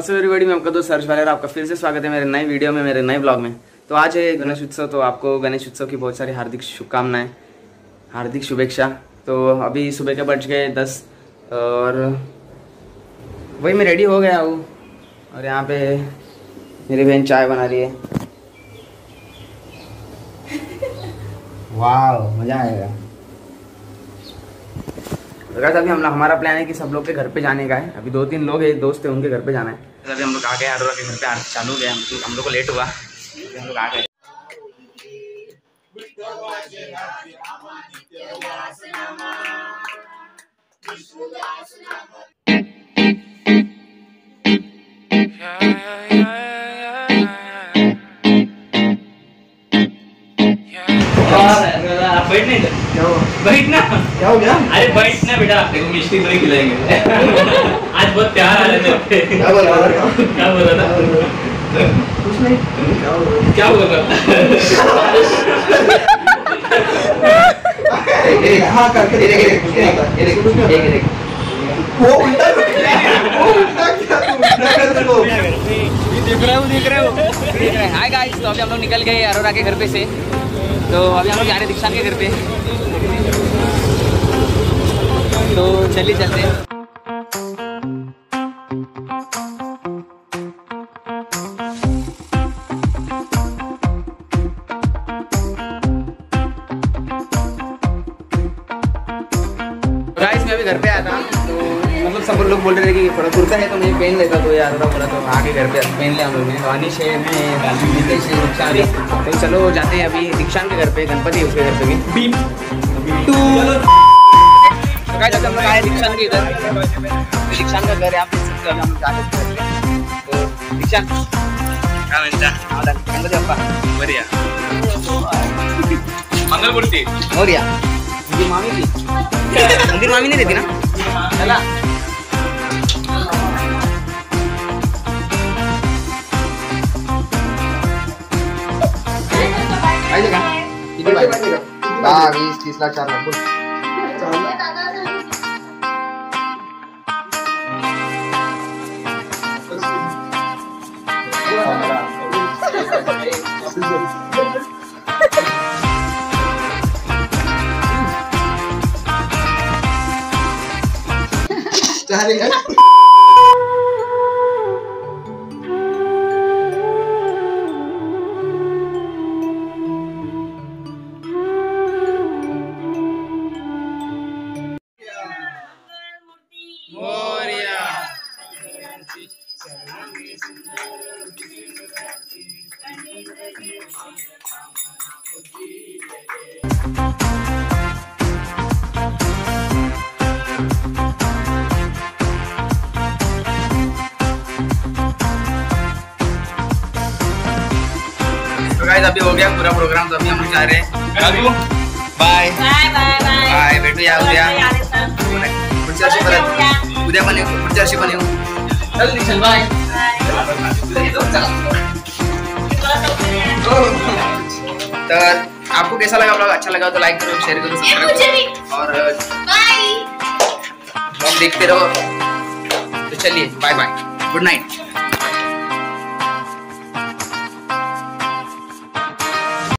Also everybody, मैं आपका दोस्त सर्च वाले, आपका फिर से स्वागत है मेरे नए वीडियो में, मेरे नए ब्लॉग में। तो आज है गणेश उत्सव, तो आपको गणेश उत्सव की बहुत सारी हार्दिक शुभकामनाएं, हार्दिक शुभेच्छा। तो अभी सुबह के बज गए 10 और वही मैं रेडी हो गया हूँ और यहाँ पे मेरी बहन चाय बना रही है। वाह, मज़ा आएगा। गाइस अभी हमारा प्लान है कि सब लोग के घर पे जाने का है। अभी 2-3 लोग हैं, दोस्त हैं, उनके घर पे जाना है। अभी हम लोग आ गए, अरोरा के घर पे चालू हो गया। हम लोग को लेट हुआ, हम लोग आ गए। बैठ नहीं, बैठना। क्या हो गया? अरे बैठना बेटा, देखो मिष्टी तो ही खिलाएंगे। आज बहुत प्यार आ रहा है। क्या बोल रहा था? कुछ नहीं। क्या बोल रहा था? हाँ करके देख। वो उल्टा क्या तू देख रहे हो? हाय गाइस, तो अभी हम लोग निकल गए अरोरा के घर पे से। तो अभी हम लोग जा रहे हैं दीक्षांत के घर पे। तो चलिए चलते हैं। गाइस मैं अभी घर पे आया था, तो मतलब सब लोग बोल रहे थे कि थोड़ा कुर्ता है तो मैं पहन लेता, तो यार बोला तो आके घर पे पहन लिया हम लोग ने। अनिश है, मैं, नितेश है, दीक्षांत है। तो चलो जाते हैं अभी दीक्षांत के घर पे। गणपति है उसके घर पे भी। गाइस हम लोग आए दीक्षांत के इधर। दीक्षांत का घर है, आप देख सकते हो। हम लोग जा रहे हैं। तो दीक्षांत क्या म्हणता? गणपति अप्पा बढ़िया। मंगलमूर्ती मोरिया। मुझे मामी थी, मंदिर मामी नहीं देती ना। चला पाहिजे का? किती पाहिजे? 10, 20, 30 लाख, 4 लाख बोल। तो गाइस अभी हो गया पूरा प्रोग्राम, तो अभी हम लोग जा रहे हैं। बाय बाय बाय भेटूया उद्या पुढच्या वर्षी परत। उद्या पण येऊ, पुढच्या वर्षी पण येऊ। चल निखिल बाय। तर आपको कैसा लगा ब्लॉग? अच्छा लगा तो लाइक करो, शेयर करो, सब्सक्राइब और ब्लॉग देखते रहो। तो चलिए बाय बाय, गुड नाइट।